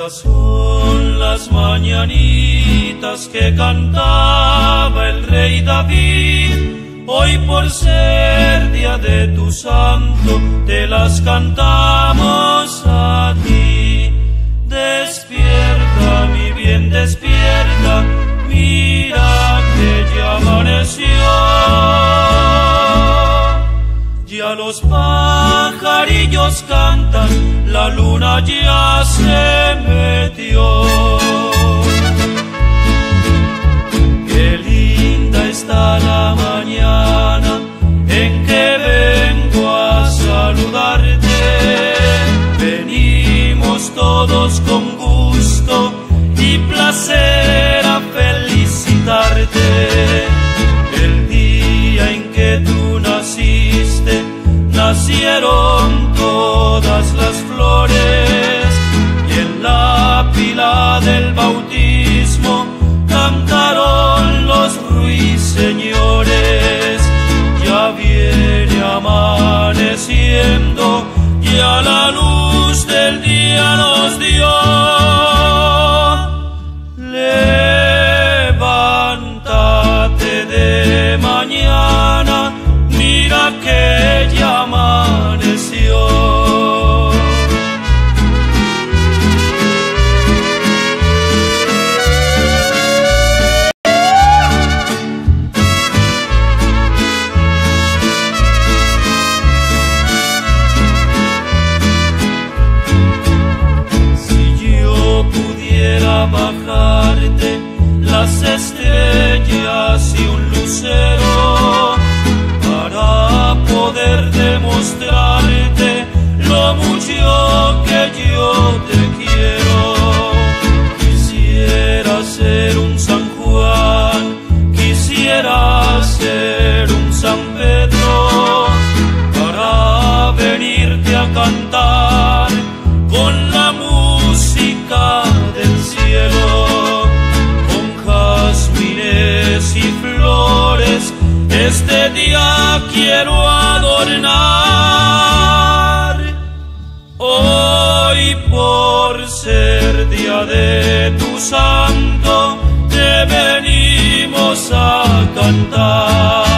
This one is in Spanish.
Estas son las mañanitas que cantaba el rey David. Hoy por ser día de tu santo, te las cantamos a ti. Despierta, mi bien, despierta, mira que ya amaneció. Ya los pajarillos cantan, la luna ya se metió. Qué linda está la mañana en que vengo a saludarte. Venimos todos con gusto y placer a felicitarte. El día en que tú naciste, nacieron todas las flores, y en la pila del bautismo cantaron los ruiseñores. Ya viene amaneciendo, ya la luz del día nos dio. Levántate de mañana, mira que ya amaneció. Si yo pudiera bajarte las estrellas y un lucero para poder demostrarte lo mucho que yo te quiero. Quisiera ser un San Juan, quisiera ser un San Pedro, para venirte a cantar con la música del cielo, con jazmines y flores. Este día quiero adornar. Hoy por ser día de tu santo, te venimos a cantar.